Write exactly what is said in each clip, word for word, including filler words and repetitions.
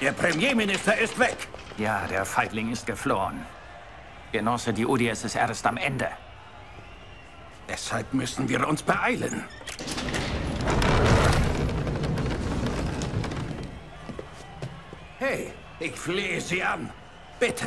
Der Premierminister ist weg. Ja, der Feigling ist geflohen. Genosse, die U D S S R ist am Ende. Deshalb müssen wir uns beeilen. Hey, ich flehe Sie an. Bitte.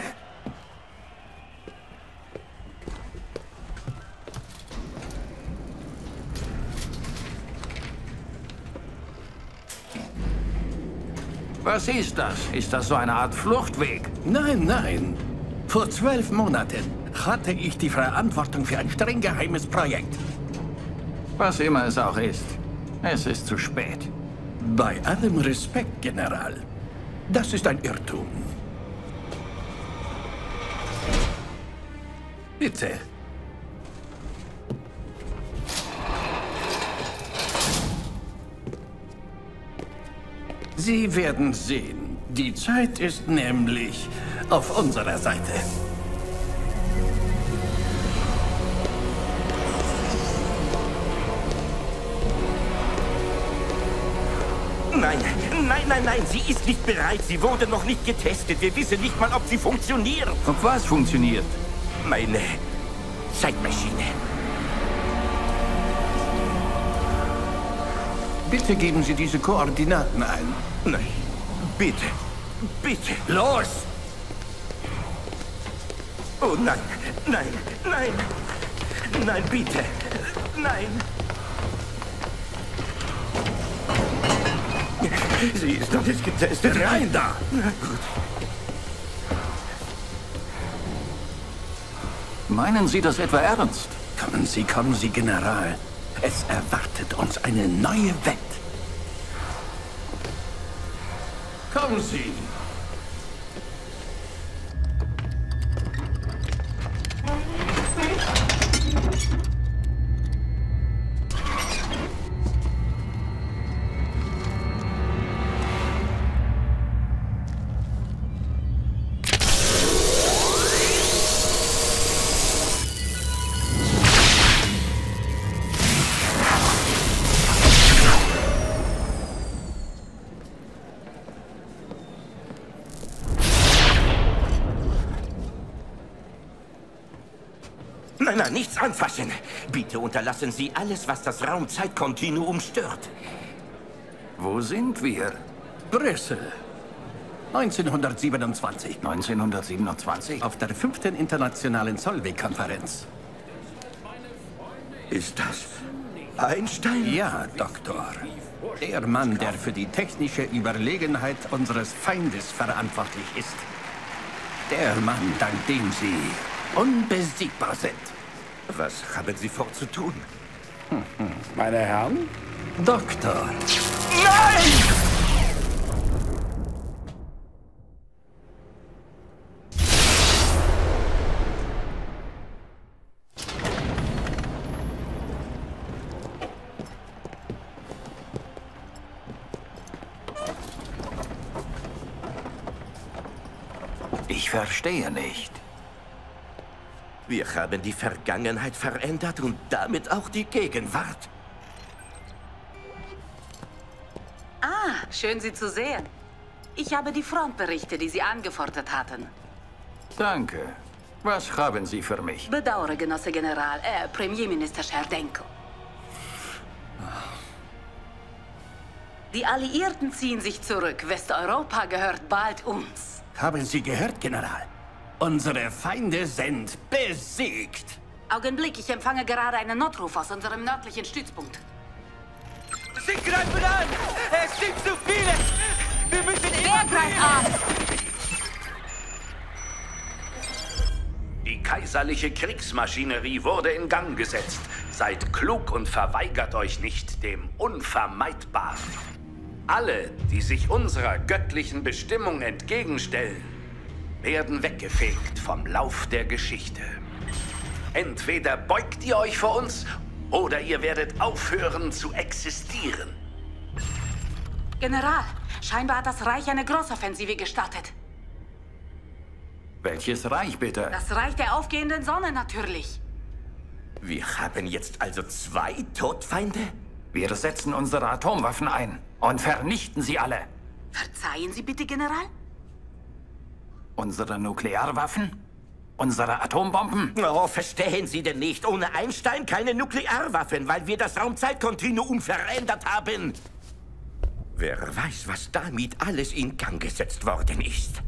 Was ist das? Ist das so eine Art Fluchtweg? Nein, nein. Vor zwölf Monaten hatte ich die Verantwortung für ein streng geheimes Projekt. Was immer es auch ist. Es ist zu spät. Bei allem Respekt, General. Das ist ein Irrtum. Bitte. Sie werden sehen. Die Zeit ist nämlich auf unserer Seite. Nein, nein, nein, nein, sie ist nicht bereit. Sie wurde noch nicht getestet. Wir wissen nicht mal, ob sie funktioniert. Und was funktioniert? Meine Zeitmaschine. Bitte geben Sie diese Koordinaten ein. Nein, bitte, bitte. Los! Oh nein, nein, nein, nein, bitte, nein. Sie ist noch nicht getestet. Rein da! Gut. Meinen Sie das etwa ernst? Kommen Sie, kommen Sie, General. Es erwartet uns eine neue Welt. Kommen Sie! Nein, nein, nichts anfassen. Bitte unterlassen Sie alles, was das Raumzeitkontinuum stört. Wo sind wir? Brüssel. neunzehnhundertsiebenundzwanzig. neunzehnhundertsiebenundzwanzig? Auf der fünften internationalen Solvay-Konferenz. Ist das Einstein? Ja, Doktor. Der Mann, der für die technische Überlegenheit unseres Feindes verantwortlich ist. Der Mann, dank dem Sie unbesiegbar sind. Was haben Sie vor zu tun? Meine Herren? Doktor. Nein! Ich verstehe nicht. Wir haben die Vergangenheit verändert und damit auch die Gegenwart. Ah, schön, Sie zu sehen. Ich habe die Frontberichte, die Sie angefordert hatten. Danke. Was haben Sie für mich? Bedauere, Genosse General, äh, Premierminister Scherdenko. Die Alliierten ziehen sich zurück. Westeuropa gehört bald uns. Haben Sie gehört, General? Unsere Feinde sind besiegt. Augenblick, ich empfange gerade einen Notruf aus unserem nördlichen Stützpunkt. Sie greifen an! Es sind zu viele! Wir müssen Wer greift an? Die kaiserliche Kriegsmaschinerie wurde in Gang gesetzt. Seid klug und verweigert euch nicht dem Unvermeidbaren. Alle, die sich unserer göttlichen Bestimmung entgegenstellen, werden weggefegt vom Lauf der Geschichte. Entweder beugt ihr euch vor uns, oder ihr werdet aufhören zu existieren. General, scheinbar hat das Reich eine Großoffensive gestartet. Welches Reich bitte? Das Reich der aufgehenden Sonne natürlich. Wir haben jetzt also zwei Todfeinde? Wir setzen unsere Atomwaffen ein und vernichten sie alle. Verzeihen Sie bitte, General? Unsere Nuklearwaffen? Unsere Atombomben? Oh, verstehen Sie denn nicht? Ohne Einstein keine Nuklearwaffen, weil wir das Raumzeitkontinuum verändert haben. Wer weiß, was damit alles in Gang gesetzt worden ist.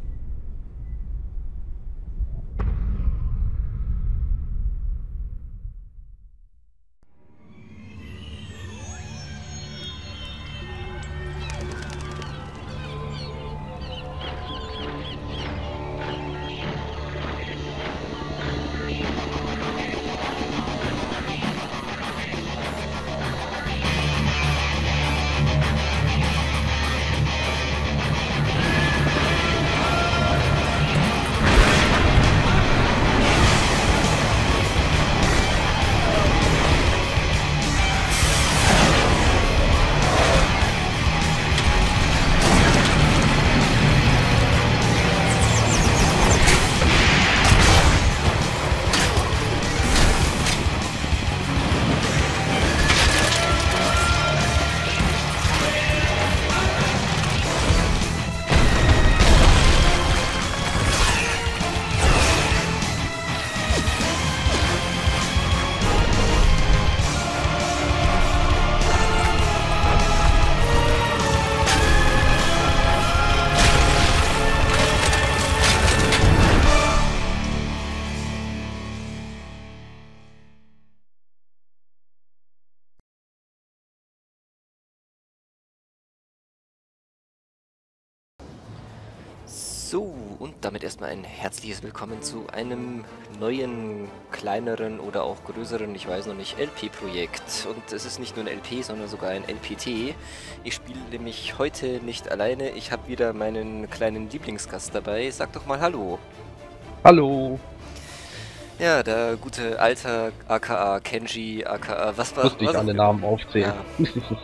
So, und damit erstmal ein herzliches Willkommen zu einem neuen, kleineren oder auch größeren, ich weiß noch nicht, L P-Projekt. Und es ist nicht nur ein L P, sondern sogar ein L P T. Ich spiele nämlich heute nicht alleine, ich habe wieder meinen kleinen Lieblingsgast dabei. Sag doch mal Hallo. Hallo. Ja, der gute Alter, aka Kenji, aka was war... Musste ich alle Namen aufzählen. Ja.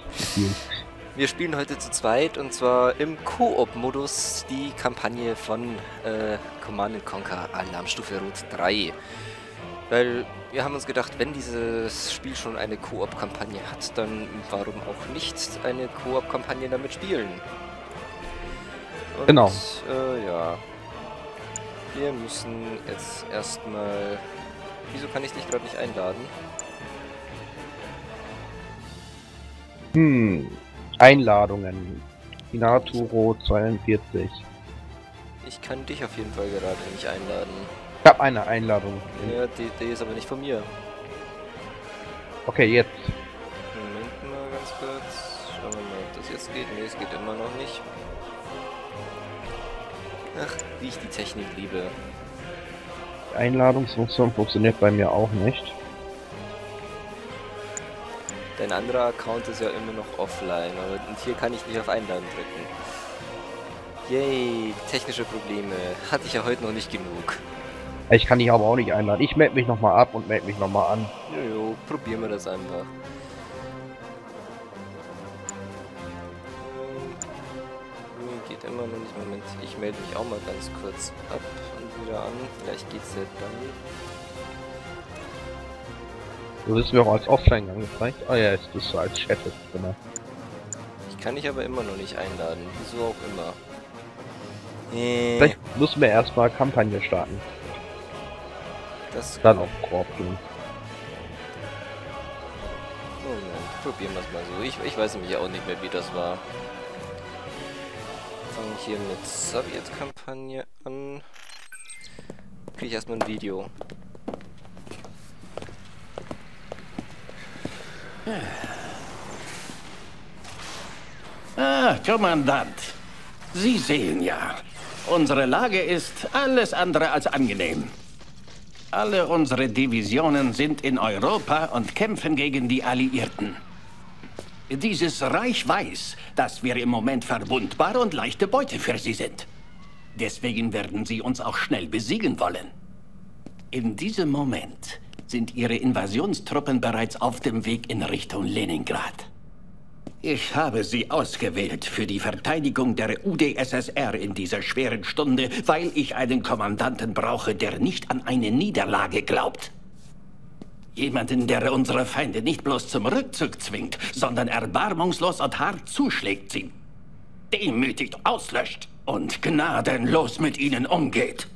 Wir spielen heute zu zweit und zwar im Koop-Modus die Kampagne von äh, Command and Conquer Alarmstufe Rot drei. Weil wir haben uns gedacht, wenn dieses Spiel schon eine Koop-Kampagne hat, dann warum auch nicht eine Koop-Kampagne damit spielen? Und, genau. Äh, ja. Wir müssen jetzt erstmal... Wieso kann ich dich gerade nicht einladen? Hm... Einladungen. Inaturo zweiundvierzig. Ich kann dich auf jeden Fall gerade nicht einladen. Ich habe eine Einladung. Ja, die, die ist aber nicht von mir. Okay, jetzt. Moment mal ganz kurz. Schauen wir mal, ob das jetzt geht. Nee, es geht immer noch nicht. Ach, wie ich die Technik liebe. Die Einladungsfunktion funktioniert bei mir auch nicht. Dein anderer Account ist ja immer noch offline, aber und hier kann ich nicht auf Einladen drücken. Yay, technische Probleme. Hatte ich ja heute noch nicht genug. Ich kann dich aber auch nicht einladen. Ich melde mich nochmal ab und melde mich nochmal an. Jojo, probieren wir das einfach. Geht immer noch nicht. Moment, ich melde mich auch mal ganz kurz ab und wieder an. Vielleicht geht's ja dann. Du wirst mir auch als Offline angezeigt. Ah ja, ist das so als Chat drin. Ich kann dich aber immer noch nicht einladen. Wieso auch immer. Äh, Vielleicht müssen wir erstmal Kampagne starten. Das dann auf Koop gehen. Moment, probieren wir es mal so. Ich, ich weiß nämlich auch nicht mehr, wie das war. Fange ich hier mit Sowjet-Kampagne an. Kriege ich erstmal ein Video. Ah, Kommandant. Sie sehen ja, unsere Lage ist alles andere als angenehm. Alle unsere Divisionen sind in Europa und kämpfen gegen die Alliierten. Dieses Reich weiß, dass wir im Moment verwundbar und leichte Beute für sie sind. Deswegen werden sie uns auch schnell besiegen wollen. In diesem Moment sind ihre Invasionstruppen bereits auf dem Weg in Richtung Leningrad. Ich habe sie ausgewählt für die Verteidigung der U d S S R in dieser schweren Stunde, weil ich einen Kommandanten brauche, der nicht an eine Niederlage glaubt. Jemanden, der unsere Feinde nicht bloß zum Rückzug zwingt, sondern erbarmungslos und hart zuschlägt sie. demütigt auslöscht und gnadenlos mit ihnen umgeht.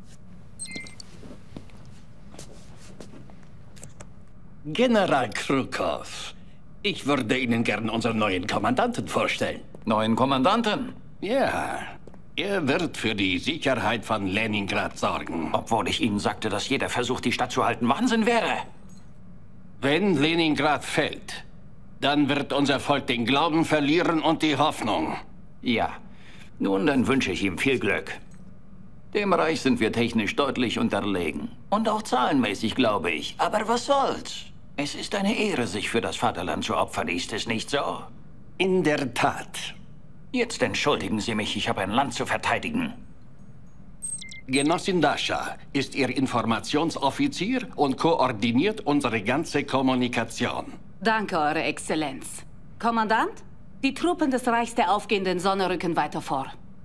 General Krukov, ich würde Ihnen gern unseren neuen Kommandanten vorstellen. Neuen Kommandanten? Ja, er wird für die Sicherheit von Leningrad sorgen. Obwohl ich Ihnen sagte, dass jeder Versuch, die Stadt zu halten, Wahnsinn wäre. Wenn Leningrad fällt, dann wird unser Volk den Glauben verlieren und die Hoffnung. Ja, nun dann wünsche ich ihm viel Glück. Dem Reich sind wir technisch deutlich unterlegen. Und auch zahlenmäßig, glaube ich. Aber was soll's? Es ist eine Ehre, sich für das Vaterland zu opfern, ist es nicht so? In der Tat. Jetzt entschuldigen Sie mich, ich habe ein Land zu verteidigen. Genossin Dasha ist Ihr Informationsoffizier und koordiniert unsere ganze Kommunikation. Danke, Eure Exzellenz. Kommandant, die Truppen des Reichs der aufgehenden Sonne rücken weiter vor.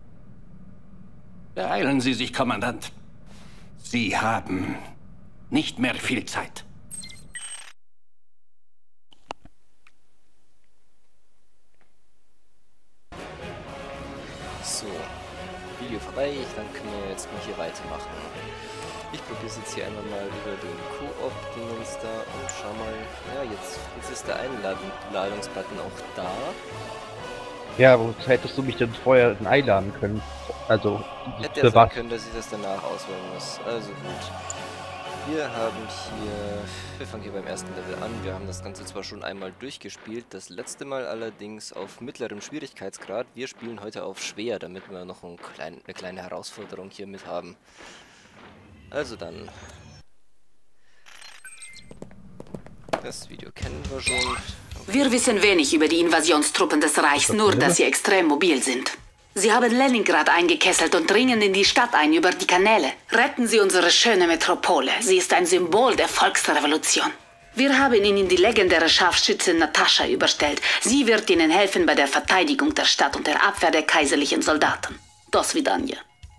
Beeilen Sie sich, Kommandant. Sie haben nicht mehr viel Zeit. So, Video vorbei, dann können wir jetzt mal hier weitermachen. Ich probiere es jetzt hier einmal mal über den Koop-Dingens da und schau mal. Ja, jetzt, jetzt ist der Einladungsbutton auch da. Ja, wo hättest du mich denn vorher einladen können? Also, Hätte für ja sein was? können, dass ich das danach auswählen muss. Also gut. Wir haben hier... Wir fangen hier beim ersten Level an. Wir haben das Ganze zwar schon einmal durchgespielt, das letzte Mal allerdings auf mittlerem Schwierigkeitsgrad. Wir spielen heute auf schwer, damit wir noch ein klein, eine kleine Herausforderung hier mit haben. Also dann... Das Video kennen wir schon. Wir wissen wenig über die Invasionstruppen des Reichs, nur dass sie extrem mobil sind. Sie haben Leningrad eingekesselt und dringen in die Stadt ein über die Kanäle. Retten Sie unsere schöne Metropole. Sie ist ein Symbol der Volksrevolution. Wir haben Ihnen die legendäre Scharfschützin Natascha überstellt. Sie wird Ihnen helfen bei der Verteidigung der Stadt und der Abwehr der kaiserlichen Soldaten. Do svidania.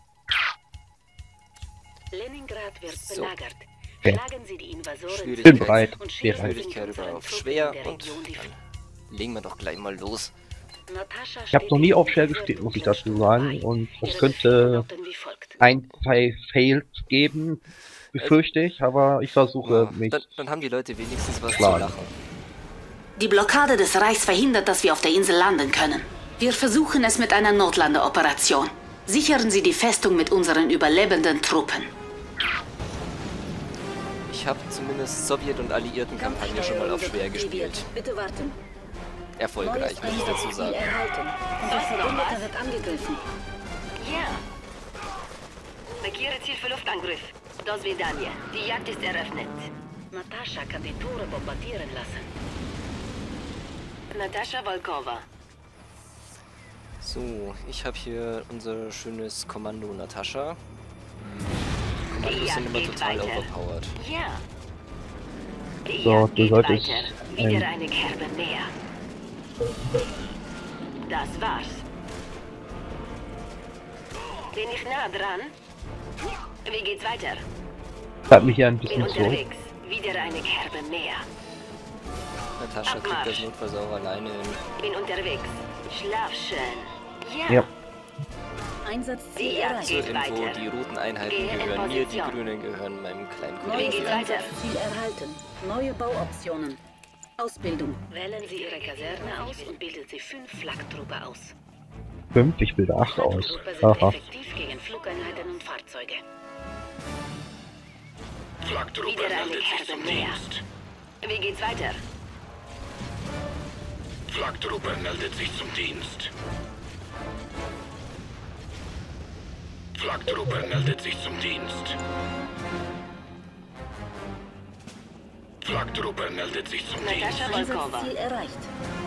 Leningrad wird So. belagert. Okay. Schlagen Sie die Invasoren Bin bereit. und Bereit. schießen Sie Schwierigkeit unseren über auf Truppen schwer in der und Region die dann legen wir doch gleich mal los. Ich habe noch nie auf schwer gespielt, muss ich dazu sagen. Und es könnte ein, zwei Fails geben, befürchte ich, aber ich versuche Ja, mich. dann, dann haben die Leute wenigstens was Klar. zu lachen. Die Blockade des Reichs verhindert, dass wir auf der Insel landen können. Wir versuchen es mit einer Notlandeoperation. Sichern Sie die Festung mit unseren überlebenden Truppen. Ich habe zumindest Sowjet- und Alliierten-Kampagne schon mal auf schwer gespielt. Bitte warten. Erfolgreich, muss ich dazu sagen. erhalten. Unser Verbündeter wird angegriffen. Ja. Markiere Ziel für Luftangriff. Do svidania. Die Jagd ist eröffnet. Natascha kann die Tore bombardieren lassen. Natascha Volkova. So, ich habe hier unser schönes Kommando Natascha. Die Kommandos sind Jagd immer geht total weiter. overpowered. Ja. Die So, Jagd du geht solltest weiter. ein- Wieder eine Kerbe mehr. Das war's. Bin ich nah dran? Wie geht's weiter? Hat mich hier ein Bin bisschen zurück. unterwegs. Wieder eine Kerbe mehr. Natascha kriegt Abmarsch. das notfalls auch alleine hin. Bin unterwegs. Schlaf schön. Ja. Ja. Einsatzziel Die Jagd Zur geht Info, weiter. die roten Einheiten Gehe in gehören mir, die Position. grünen gehören meinem kleinen Wie Kollegen. geht's weiter? Ziel erhalten. Neue Bauoptionen. Ausbildung. Wählen Sie Ihre Kaserne aus und bilden Sie fünf Flaktrupper aus. Fünf, ich bilde acht aus. Flaktrupper sind Aha. effektiv gegen Flugeinheiten und Fahrzeuge. Flaktrupper Wieder eine meldet sich Kerbe zum mehr. Dienst. Wie geht's weiter? Flaktrupper meldet sich zum Dienst. Flaktrupper meldet sich zum Dienst. Flaktrupper meldet sich zum Dienst. Natascha Volkova. erreicht.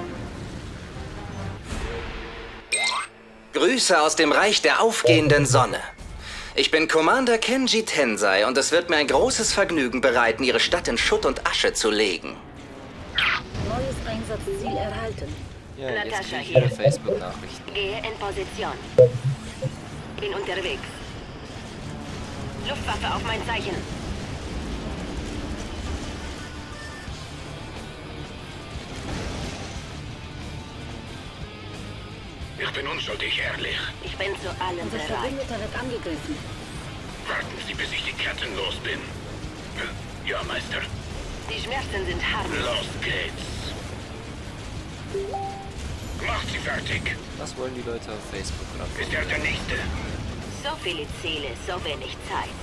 Grüße aus dem Reich der aufgehenden Sonne. Ich bin Commander Kenji Tensei und es wird mir ein großes Vergnügen bereiten, Ihre Stadt in Schutt und Asche zu legen. Neues Einsatzziel erhalten. Ja, jetzt Natascha kriege ich hier. ihre Facebook-Nachrichten. Gehe in Position. Bin unterwegs. Luftwaffe auf mein Zeichen. Wird bin unschuldig, ehrlich. Ich bin zu allem bereit. Unser Verbündeter wird angegriffen. Warten Sie, bis ich die Ketten los bin. Ja, Meister. Die Schmerzen sind harmlos. Los geht's. Macht sie fertig. Was wollen die Leute auf Facebook gerade? Ist er der Nächste? So viele Ziele, so wenig Zeit.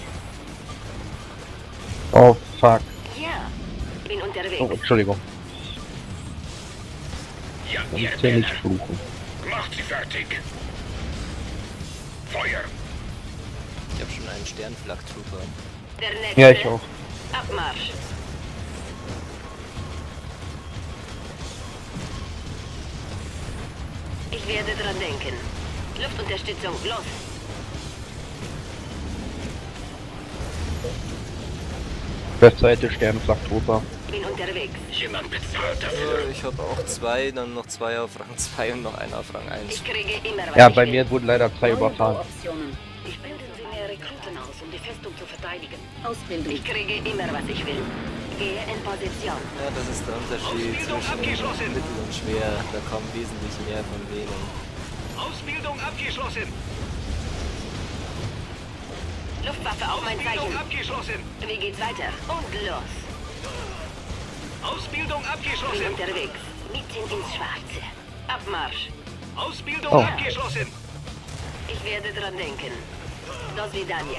Oh, fuck. Ja, bin unterwegs. Oh, Entschuldigung. Ja, Ich ihr muss ja nicht Männer. fluchen. Macht sie fertig. Feuer. Ich habe schon einen Sternflak-Trooper. Der nächste. Ja, ich auch. Abmarsch. Ich werde dran denken. Luftunterstützung, los. Webseite Sternenflak-Trooper. Bin unterwegs. Jemand bezahlt Ja, dafür. ich habe auch zwei, dann noch zwei auf Rang zwei und noch einer auf Rang eins. Ich kriege immer was Ja, ich bei will. mir wurden leider zwei überfahren. Ich bilden Sie mehr Rekruten aus, um die Festung zu verteidigen. Ausbildung. Ich kriege immer, was ich will. Gehe in Position. Ja, das ist der Unterschied zwischen mittel und schwer. Da kommen wesentlich mehr von denen. Ausbildung abgeschlossen. Luftwaffe auf mein Zeichen. abgeschlossen. Wie geht's weiter? Und los. Ausbildung Bin abgeschlossen. unterwegs. Mitten ins Schwarze. Abmarsch. Ausbildung Oh. abgeschlossen. Ich werde dran denken. Do свидания.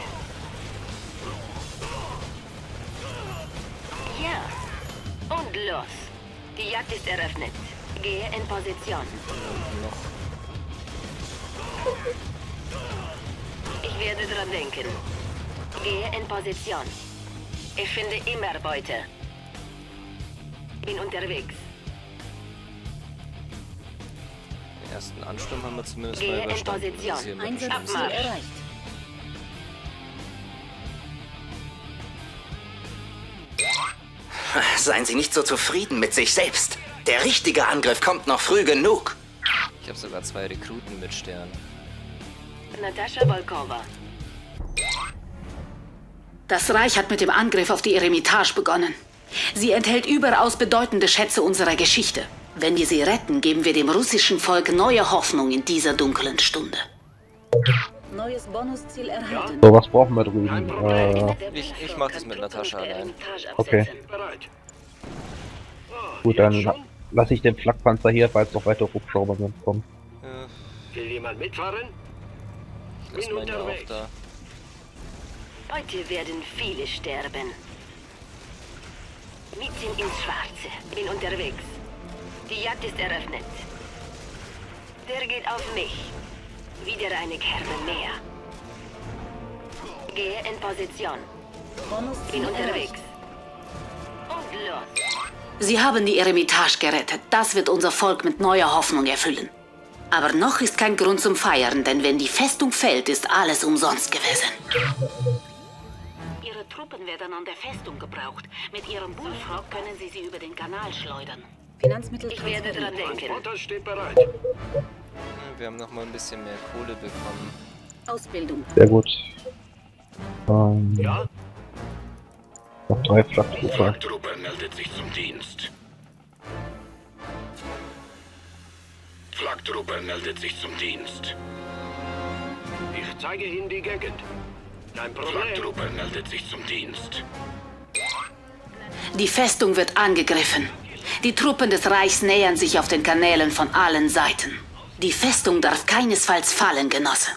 Ja. Und los. Die Jagd ist eröffnet. Gehe in Position. Noch. Ich werde dran denken. Gehe in Position. Ich finde immer Beute. Bin unterwegs. Den ersten Ansturm haben wir zumindest Gehe mal in überstanden. Position. Das ist hier wirklich Abmarsch. lustig. Seien Sie nicht so zufrieden mit sich selbst. Der richtige Angriff kommt noch früh genug. Ich habe sogar zwei Rekruten mit Stern. Natascha Volkova. Das Reich hat mit dem Angriff auf die Eremitage begonnen. Sie enthält überaus bedeutende Schätze unserer Geschichte. Wenn wir sie retten, geben wir dem russischen Volk neue Hoffnung in dieser dunklen Stunde. Neues Bonusziel erhalten. So, was brauchen wir drüben? Äh, Ich, ich mach das mit Natascha allein. okay. Gut, dann la lasse ich den Flakpanzer hier, falls noch weitere Hubschrauber kommen. Ja, Will jemand mitfahren? ich lass meine auch da. Heute werden viele sterben. Mitten ins Schwarze. Bin unterwegs. Die Jagd ist eröffnet. Der geht auf mich. Wieder eine Kerbe mehr. Gehe in Position. Bin unterwegs. Und los. Sie haben die Eremitage gerettet. Das wird unser Volk mit neuer Hoffnung erfüllen. Aber noch ist kein Grund zum Feiern, denn wenn die Festung fällt, ist alles umsonst gewesen. Ihre Truppen werden an der Festung gebraucht. Mit ihrem Bullfrog können Sie sie über den Kanal schleudern. Finanzmittel. Ich werde dran denken. Transporter steht bereit. Wir haben noch mal ein bisschen mehr Kohle bekommen. Ausbildung. Sehr gut. Ähm, Ja? noch drei Flaktrooper. Flaktrooper meldet sich zum Dienst. Flaktrooper meldet sich zum Dienst. Ich zeige Ihnen die Gegend. Kein Problem. Flaktrooper meldet sich zum Dienst. Die Festung wird angegriffen. Die Truppen des Reichs nähern sich auf den Kanälen von allen Seiten. Die Festung darf keinesfalls fallen, Genosse.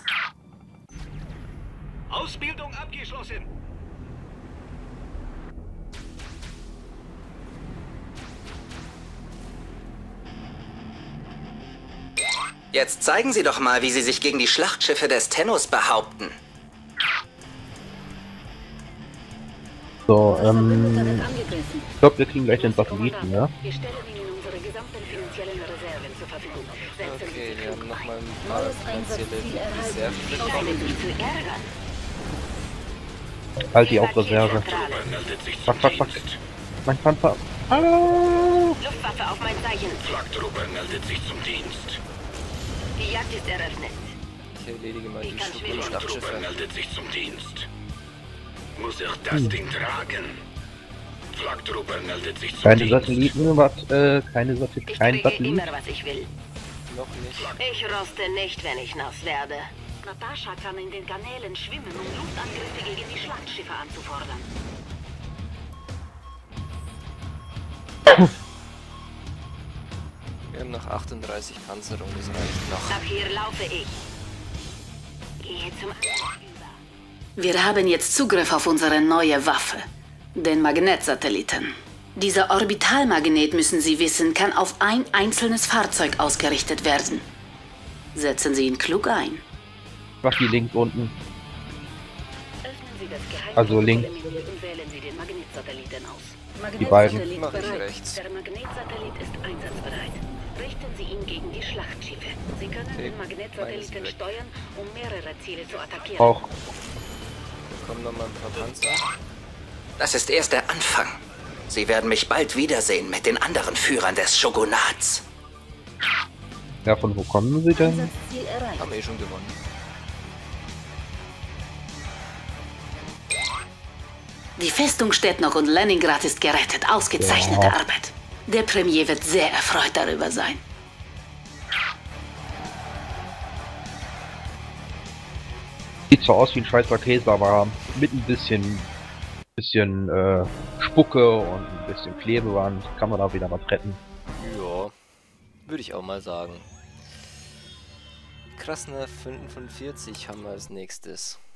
Ausbildung abgeschlossen. Jetzt zeigen Sie doch mal, wie Sie sich gegen die Schlachtschiffe des Tennos behaupten. So, ähm, ich glaube, wir kriegen gleich den Satelliten, ja? Wir stellen Ihnen unsere gesamten finanziellen Reserven zur Verfügung. Setzen Sie Okay, sich wir klug haben noch mal ein. ein paar Neues finanzielle Einsatzziel erhalten. Reserven Ich bekommen. werde Sie zu ärgern. Halt die auf Reserve. Flaktrooper meldet sich Fuck, zum fuck, fuck. Dienst. Mein Panzer. Ah! Luftwaffe auf mein Zeichen. Flaktrooper meldet sich zum Dienst. Die Jagd ist eröffnet. Ich erledige mal Ich die kann Schuppen- schwimmen. Flaktrooper Schlachtschiffe. meldet sich zum Dienst. Muss ich das Ding tragen? Flaktrooper meldet sich zum Keine Dienst. Satelliten, was, äh, keine Satelliten, Ich kein kriege Satellit. immer, was ich will. noch nicht. Ich roste nicht, wenn ich nass werde. Natascha kann in den Kanälen schwimmen, um Luftangriffe gegen die Schlachtschiffe anzufordern. Wir haben noch achtunddreißig Panzerung, das reicht noch. Ab hier laufe ich. Gehe zum Wir haben jetzt Zugriff auf unsere neue Waffe, den Magnetsatelliten. Dieser Orbitalmagnet, müssen Sie wissen, kann auf ein einzelnes Fahrzeug ausgerichtet werden. Setzen Sie ihn klug ein. Mach die links unten. Öffnen Sie das Geheimnis Also links. und wählen Sie den Magnetsatelliten aus. Die beiden. Magnetsatellit Mach ich bereit. rechts. Der Magnetsatellit ist einsatzbereit. Richten Sie ihn gegen die Schlachtschiffe. Sie können Okay, den Magnetsatelliten meines weg. steuern, um mehrere Ziele zu attackieren. Auch. Da kommen noch mal ein paar Panzer. Das ist erst der Anfang. Sie werden mich bald wiedersehen mit den anderen Führern des Shogunats. Ja, von wo kommen sie denn? Einsatzziel erreicht. Haben eh schon gewonnen. Die Festung steht noch und Leningrad ist gerettet. Ausgezeichnete Ja. Arbeit. Der Premier wird sehr erfreut darüber sein. Sieht zwar aus wie ein Schweizer Käse, aber mit ein bisschen, bisschen äh, Spucke und ein bisschen Klebeband kann man da wieder was retten. Ja, würde ich auch mal sagen. Krasner fünfundvierzig haben wir als nächstes.